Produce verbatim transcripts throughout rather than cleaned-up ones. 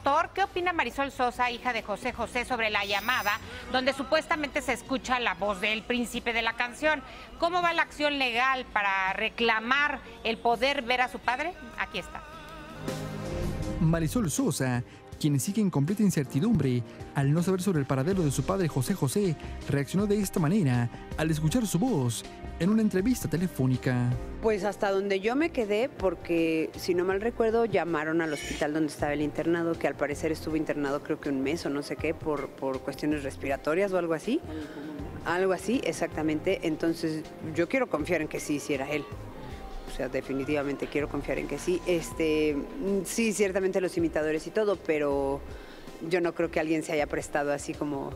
doctor, ¿qué opina Marisol Sosa, hija de José José, sobre la llamada donde supuestamente se escucha la voz del príncipe de la canción? ¿Cómo va la acción legal para reclamar el poder ver a su padre? Aquí está. Marisol Sosa, quien sigue en completa incertidumbre al no saber sobre el paradero de su padre José José, reaccionó de esta manera al escuchar su voz en una entrevista telefónica. Pues hasta donde yo me quedé, porque si no mal recuerdo llamaron al hospital donde estaba el internado, que al parecer estuvo internado creo que un mes o no sé qué, por, por cuestiones respiratorias o algo así. Algo así, exactamente. Entonces yo quiero confiar en que sí hiciera él. O sea, definitivamente quiero confiar en que sí. Este, sí, ciertamente los imitadores y todo, pero yo no creo que alguien se haya prestado así como...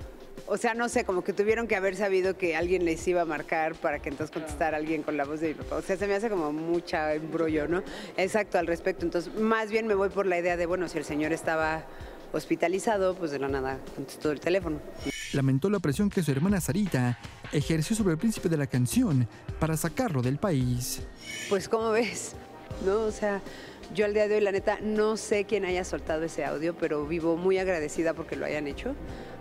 O sea, no sé, como que tuvieron que haber sabido que alguien les iba a marcar para que entonces contestara alguien con la voz de mi papá. O sea, se me hace como mucha embrollo, ¿no? Exacto, al respecto. Entonces, más bien me voy por la idea de, bueno, si el señor estaba hospitalizado, pues de la nada contestó el teléfono. Lamentó la presión que su hermana Sarita ejerció sobre el príncipe de la canción para sacarlo del país. Pues, ¿cómo ves? ¿No? O sea, yo al día de hoy, la neta, no sé quién haya soltado ese audio, pero vivo muy agradecida porque lo hayan hecho,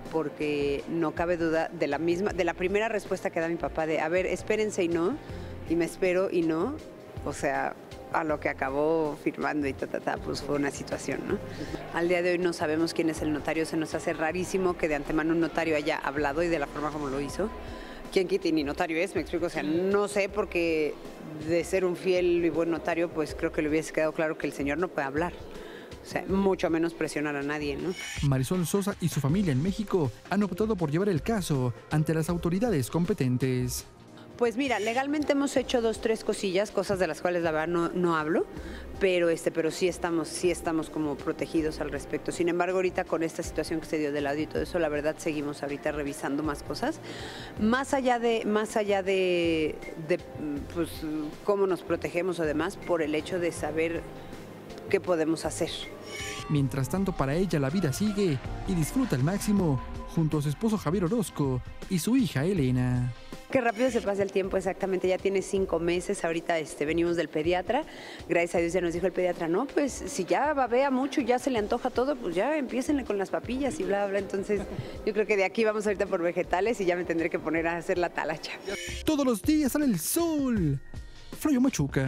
porque no cabe duda de la misma, de la primera respuesta que da mi papá de, a ver, espérense y no, y me espero y no, o sea, a lo que acabó firmando y ta, ta, ta, pues fue una situación, ¿no? Al día de hoy no sabemos quién es el notario, se nos hace rarísimo que de antemano un notario haya hablado y de la forma como lo hizo. ¿Quién quita ni notario es? Me explico, o sea, no sé, porque de ser un fiel y buen notario, pues creo que le hubiese quedado claro que el señor no puede hablar. O sea, mucho menos presionar a nadie, ¿no? Marisol Sosa y su familia en México han optado por llevar el caso ante las autoridades competentes. Pues mira, legalmente hemos hecho dos, tres cosillas, cosas de las cuales la verdad no, no hablo, pero, este, pero sí, estamos, sí estamos como protegidos al respecto. Sin embargo, ahorita con esta situación que se dio del audio y todo eso, la verdad seguimos ahorita revisando más cosas. Más allá de, más allá de, de pues, cómo nos protegemos o demás, por el hecho de saber qué podemos hacer. Mientras tanto, para ella la vida sigue y disfruta al máximo junto a su esposo Javier Orozco y su hija Elena. Qué rápido se pasa el tiempo, exactamente, ya tiene cinco meses, ahorita este, venimos del pediatra, gracias a Dios ya nos dijo el pediatra, no, pues si ya babea mucho, ya se le antoja todo, pues ya empiécenle con las papillas y bla, bla, entonces yo creo que de aquí vamos ahorita por vegetales y ya me tendré que poner a hacer la talacha. Todos los días sale el sol. Floyo Machuca.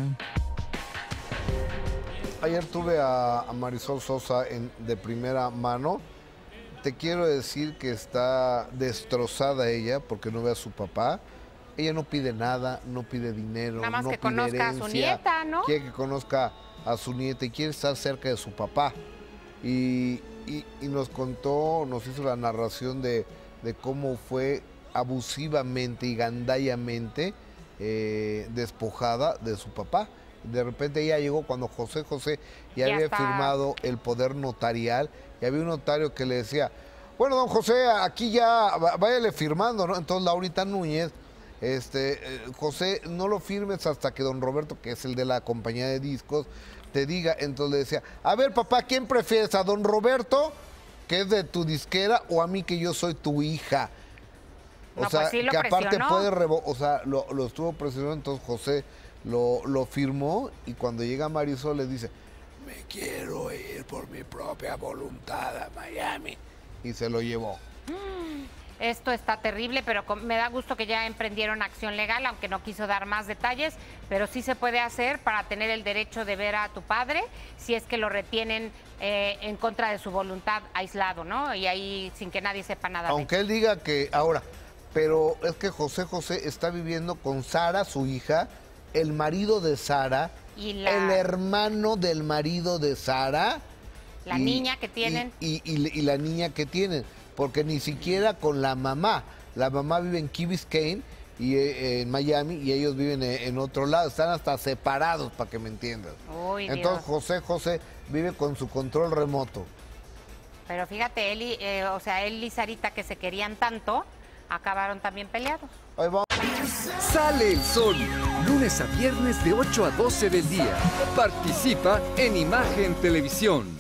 Ayer tuve a, a Marisol Sosa en, de primera mano. Te quiero decir que está destrozada ella porque no ve a su papá. Ella no pide nada, no pide dinero, Nada más no que pide conozca herencia, a su nieta, ¿no? Quiere que conozca a su nieta y quiere estar cerca de su papá. Y, y, y nos contó, nos hizo la narración de, de cómo fue abusivamente y gandallamente eh, despojada de su papá. De repente ella llegó cuando José José ya, ya había está. firmado el poder notarial y había un notario que le decía, bueno, don José, aquí ya váyale firmando, ¿no? Entonces Laurita Núñez, este, eh, José, no lo firmes hasta que don Roberto, que es el de la compañía de discos, te diga. Entonces le decía, a ver papá, ¿quién prefieres? ¿A don Roberto, que es de tu disquera, o a mí que yo soy tu hija? O no, sea, pues sí lo que aparte presionó. puede revo o sea, lo, lo estuvo presionando, entonces José Lo, lo firmó y cuando llega Marisol le dice, me quiero ir por mi propia voluntad a Miami. Y se lo llevó. Esto está terrible, pero me da gusto que ya emprendieron acción legal, aunque no quiso dar más detalles, pero sí se puede hacer para tener el derecho de ver a tu padre si es que lo retienen eh, en contra de su voluntad aislado, ¿no? Y ahí sin que nadie sepa nada. Aunque él diga que ahora, pero es que José José está viviendo con Sara, su hija, el marido de Sara, ¿Y la... el hermano del marido de Sara. La y, niña que tienen. Y, y, y, y la niña que tienen, porque ni siquiera con la mamá. La mamá vive en Key Biscayne, y, eh, en Miami, y ellos viven en, en otro lado. Están hasta separados, para que me entiendas. Uy, Entonces Dios. José José vive con su control remoto. Pero fíjate, él y, eh, o sea, él y Sarita, que se querían tanto, acabaron también peleados. Ahí vamos. Sale el sol, lunes a viernes de ocho a doce del día. Participa en Imagen Televisión.